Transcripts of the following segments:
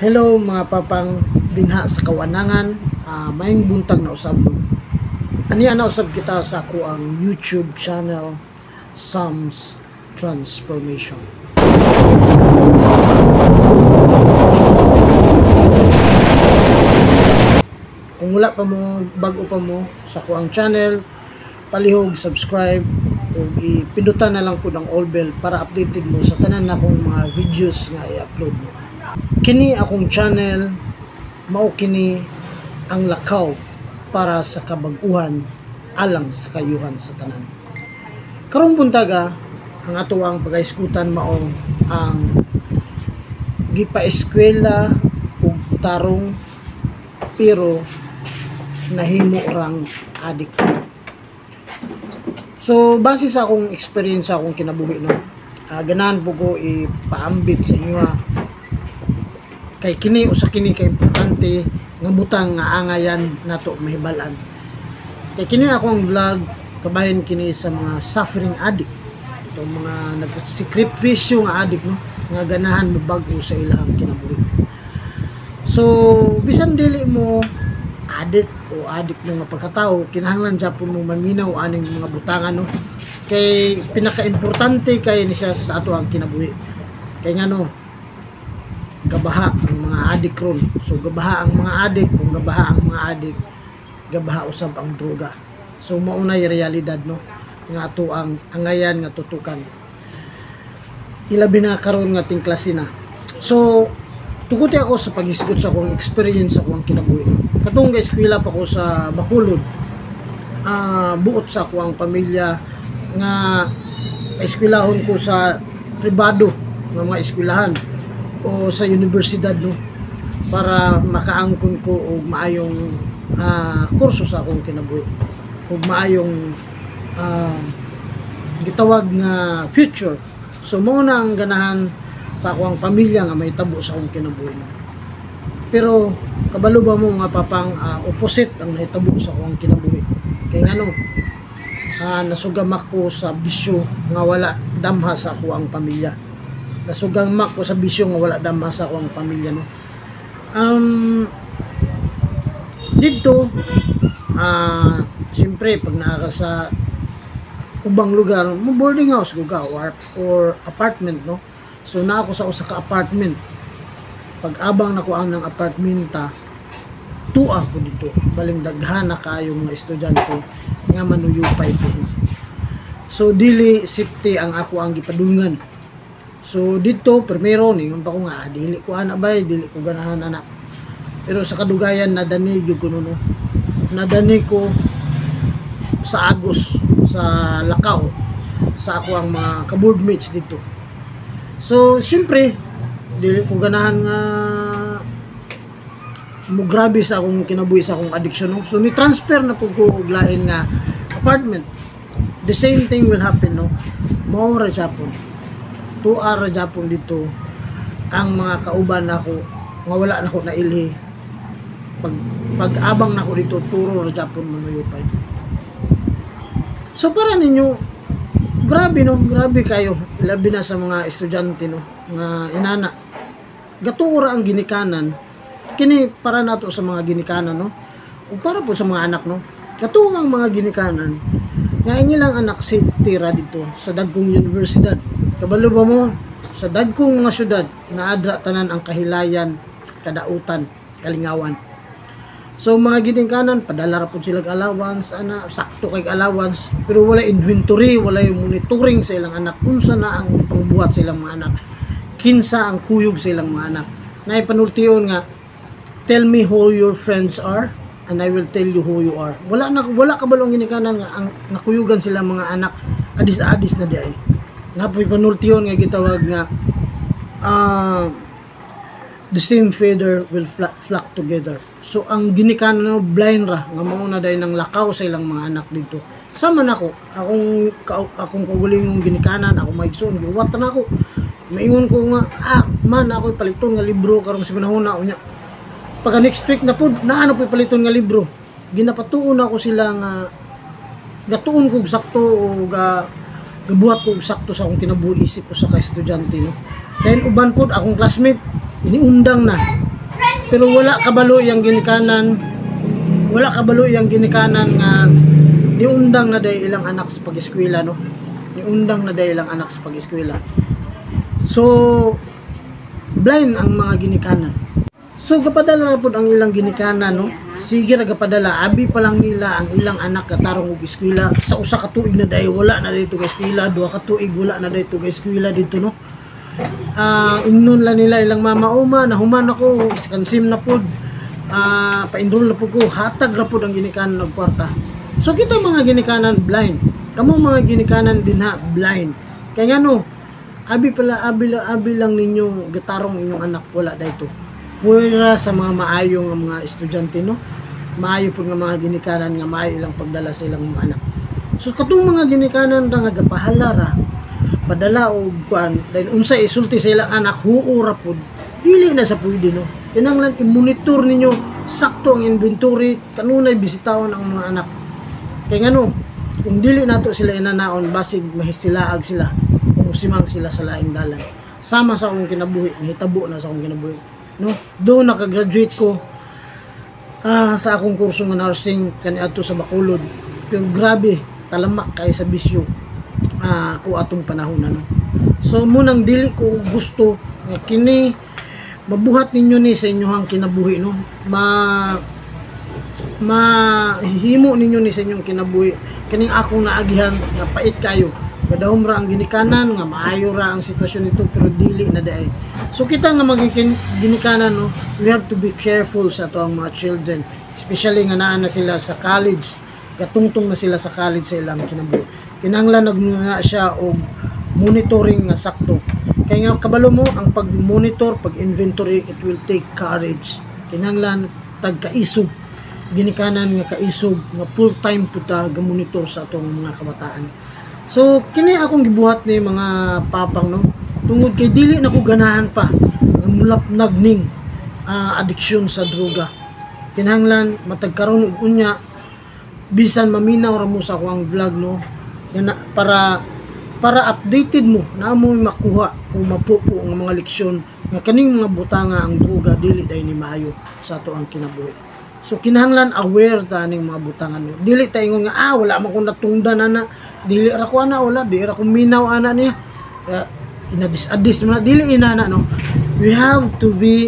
Hello mga papang binha sa kawanangan, maayong buntag na usab no. Aniya na usab kita sa ako ang YouTube channel Psalms Transformation. Kung wala pa mo, bago pa mo sa ako ang channel, palihog subscribe o ipindutan na lang po ng all bell para updated mo sa tanan na akong mga videos nga i-upload mo. Kini akong channel, mao kini ang lakaw para sa kabag-uhan alang sa kayuhan sa tanan. Karong buntaga ang ato ang pagaiskutan mao ang gipa-eskwela ug tarong pero nahimo rang adik. So base sa akong experience sa akong kinabuhi no, ganahan po ko ipaambit sa inyo kay kini usa kini kay importante nga butang nga angayan nato mahibalan. Kay kini akong vlog kabahin kini sa mga suffering addict, itong mga nagsakriprisyo nga addict no, nga ganahan mabag-o sa ilang kinabuhi. So bisan dili mo addict o addict ng pagkatao, kinahanglan Japon mo maminaw aning mga butangan no, kay pinaka-importante kay ni siya sa ato ang kinabuhi. Kay ngano gabaha ang mga adik ron. So gabaha ang mga adik, kung gabaha ang mga adik, gabaha usab ang droga. So mauna yung realidad no, nga ato ang angayan nga tutukan. Ilabi na karon nga ting klase na. So tukuti ako sa pag-isgot sa akong experience sa akong kinabuhi. Katong ga-eskwela pa ko sa Bacolod, buot sa akong pamilya nga eskwelahon ko sa pribado nga mga eskwelahan o sa universidad no, para makaangkon ko og maayong kurso sa akong kinabuhi og maayong gitawag nga future. So mao na ang ganahan sa akong pamilya nga may tabo sa akong kinabuhi no. Pero kabalo ba mo nga papang opposite ang nahitabo sa akong kinabuhi. Kay ngano nasugamak ko sa bisyo nga wala damha sa akong pamilya. Nasugamak ko sa bisyo nga wala damha sa akong pamilya no. Dito siyempre pag naaka sa ubang lugar, mo boarding house ko ka or apartment no. So na ako sa usa ka apartment. Pag abang nako ang ng apartmenta, tuwa ko dito. Baling daghan na kayo mga estudyante nga manuyupay po. So dili safety ang ako ang gipadungan. So dito primero ningon pa ko nga dili ko ana bay, dili ko ganahan anak. Pero sa kadugayan nadani gyud ko no. Nadani ko sa Agos, sa Lakaw, sa ako ang mga ka-boardmates dito. So siyempre dili ko ganahan nga mo grabe sa akong kinabuhi sa akong addiction no. So ni transfer na po ko og lain nga apartment. The same thing will happen no. Mao ra Japon. 2 ara Japon dito ang mga kauban nako nga wala nako nailhi. Pag abang nako dito turo ra Japon manuyupay. So para ninyo grabe no, grabe kayo labi na sa mga estudyante no nga inana. Gatuora ang ginikanan kini para nato sa mga ginikanan no. O para po sa mga anak no. Gatuo ang mga ginikanan nga ilang anak safety ra dito sa dagkong universidad. Kabalo ba mo sa dagkong mga syudad na adra tanan ang kahilayan, kadautan, kalingawan. So mga ginikanan padala ra pud sila allowance ana sakto kay allowance pero wala inventory, wala yung monitoring sa ilang anak unsa na ang pangbuhat sa ilang mga anak. Kinsa ang kuyog sa ilang mga anak. Naipanultiyon nga tell me who your friends are and I will tell you who you are. Wala kabalong ginikanan nga ang nakuyugan sila mga anak adis-adis na diay. Napoy panultiyon nga gitawag nga the same feather will flock together. So ang ginikanan no blind ra nga mao na day nang lakaw sa ilang mga anak dito. Sama nako akong kaugalingong ginikanan ako maigsoon giwat na ako. Maingon ko nga man ako paliton nga libro karong sa panahon na unya. Pagka next week na pud naano po paliton nga libro. Ginapatuon ako sila nga gatuon ko sakto o gabuhat ko sakto sa akong kinabuhi isip ko sa ka estudyante no. Then uban pod akong classmate niundang na Pero wala kabalo yang ginikanan, nga niundang na day ilang anak sa pag-eskwela, no? Niundang na day ilang anak sa pag-eskwela. So blind ang mga ginikanan. So gapadala na po ang ilang ginikanan, no? Sige ra gapadala, abi pa lang nila ang ilang anak katarong og eskwela. Sa usa ka tuig na day wala na dito ka eskwela, duha ka tuig wala na dito ka eskwela dito, no? Ingnon lang nila ilang mama, uma nahuman ako, iskansim na pod, pa-enroll na po ko, hatag ra pod ang ginikanan og kwarta. So kita mga ginikanan blind, kamo mga ginikanan din ha blind. Kaya nga no, abi lang ninyo gatarong inyong anak wala dayto. Pwera sa mga maayo nga mga estudyante, no? Maayo po nga mga ginikanan nga maayo ilang pagdala sa ilang mga anak. So katong mga ginikanan ra nga gapahala ra padala og kuan, then unsay isulti sa ilang anak huura pod, dili na sa pwede, no? Kinahanglan i-monitor ninyo sakto ang inventory kanunay bisitawon ang mga anak. Kaya nga no, kung dili nato sila inanaon basig mahisilaag sila, umusimang sila sa laing dalan. Sama sa akong kinabuhi, mahitabo na sa akong kinabuhi, no? Doon nakagraduate ko sa akong kurso nga nursing kaniadto sa Bacolod. Pero grabe, talamak kay sa bisyo ko atong panahon na, no? So munang dili ko gusto nga kini mabuhat ninyo ni sa inyohang kinabuhi, no? Mahimo ninyo ni sa inyong kinabuhi kining akong naagihan nga pait kayo. Kadahom ra ang ginikanan nga maayo ra ang sitwasyon nito pero dili na daay. So kita nga maging ginikanan, no, we have to be careful sa ato ang mga children, especially nga naa na sila sa college, gatungtong na sila sa college sa ilang kinabuhi. Kinahanglan nagmuna siya og monitoring nga sakto. Kaya nga kabalo mo ang pag-monitor, pag-inventory, it will take courage. Kinahanglan tagkaisog, ginikanan nga kaisog nga full-time puta ga-monitor sa atong mga kabataan. So kini akong gibuhat ni mga papang, no, tungod kay dili na ko ganahan pa ang mulapnag ning addiction sa droga. Kinahanglan matagkaroon og unya bisan maminaw ra mo sa akong vlog, no, para updated mo na mo makuha o mapupo ang mga leksyon nga kaning mga butanga ang droga dili day ni maayo sa ato ang kinabuhi. So kinahanglan aware ta ning mga butangan, no? Dili ta ingon nga wala man ko natungdan ana, dili ra ko ana, wala di ra ko minaw ana niya, inadis man dili inana, no? We have to be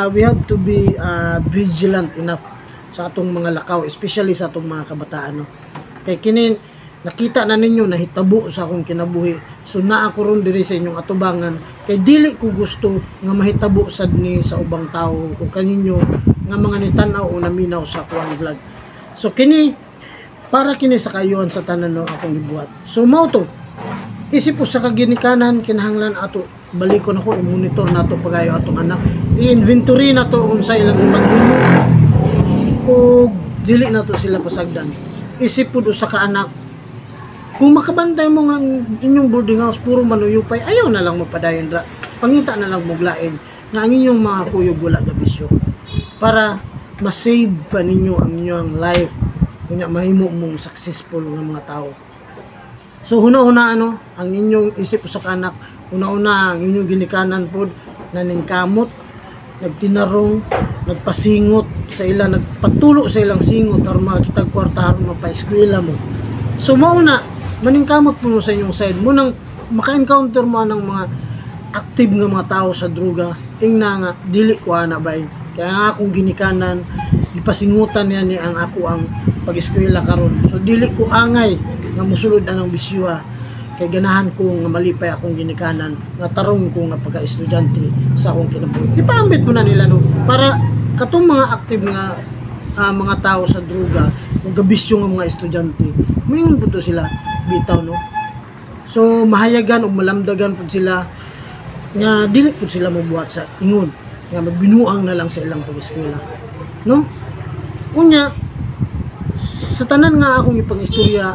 vigilant enough sa atong mga lakaw, especially sa atong mga kabataan, no? Kay kini nakita na ninyo nahitabo sa akong kinabuhi. So naa ko ron diri sa inyong atubangan kay dili ko gusto nga mahitabo sad ni sa ubang tao o kaninyo nga mga nitanaw o naminaw sa akong vlog. So kini para kini sa kayuhan sa tanan, no, akong gibuhat. So mao to, isip po sa kaginikanan kinahanglan ato balikon ako i-monitor nato pagayo atong anak, i-inventory nato unsa ilang ipaghimo o dili nato sila pasagdan. Isip po sa ka anak, kung makabantay mo nga inyong boarding house puro manuyupay, ayaw na lang mapadayon ra, pangita na lang muglain nga ang inyong mga kuyog wala gabisyo para masave pa ninyo ang inyong life kunya mahimo mong successful nga mga tao. So huna-huna ang inyong isip sa kanak, huna-huna ang inyong ginikanan pod naningkamot, nagtinarong, nagpasingot sa ila, nagpatulo sa ilang singot aron makitag kwarta aron mapa-eskwela mo. So mauna maningkamot mo sa inyong side mo nang maka-encounter mo ng mga active nga mga tao sa droga, ingna nga dili ko ana bay. Kaya nga akong ginikanan ipasingutan niya ni ang ako ang pag-eskwela karon. So dili ko angay nga musulod anang bisyo, kay ganahan ko nga malipay akong ginikanan nga tarong ko nga pagka-estudyante sa akong kinabuhi. Ipaambit mo na nila, no, para katong mga active nga mga tao sa droga o gabisyo nga mga estudyante mayon puto sila bitaw, no. So mahayagan o malamdagan pud sila nga dili pud sila mobuhat sa ingon nga magbinuang na lang sa ilang pag-eskwela, no. Unya sa tanan nga akong ipang-istorya,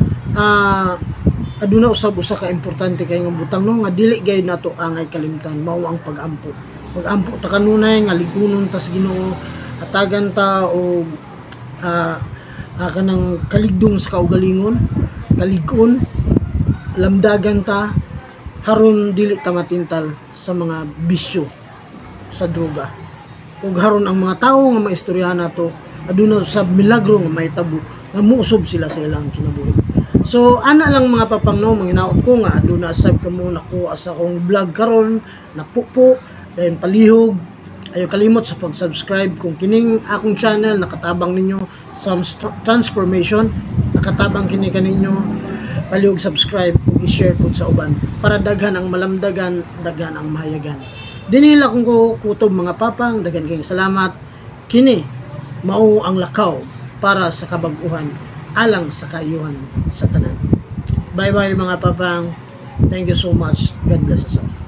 aduna usab usa ka importante kay nga butang, no, nga dili gay nato angay kalimtan mao ang pag-ampo ta kanunay nga ligunon ta sa Ginoo, hatagan ta og kanang kaligdong sa kaugalingon, kaligon, lamdagan ta haron dili ta matintal sa mga bisyo sa droga. ug haron ang mga tawo nga maistoryahan nato aduna sa milagro nga mahitabo nga muusab sila sa ilang kinabuhi. So ana lang mga papang no, manginaot ko nga aduna sab kamo nako sa akong vlog karon na pupo dayon palihog. Ayaw kalimot sa pag-subscribe kung kining akong channel nakatabang ninyo sa transformation, nakatabang kini kaninyo, palihog subscribe ug i-share pud sa uban para daghan ang malamdagan, daghan ang mahayagan. Dinila kong kutob mga papang, daghan kayong salamat. Kini mao ang lakaw para sa kabag-uhan alang sa kaayuhan sa tanan. Bye bye mga papang. Thank you so much. God bless us all.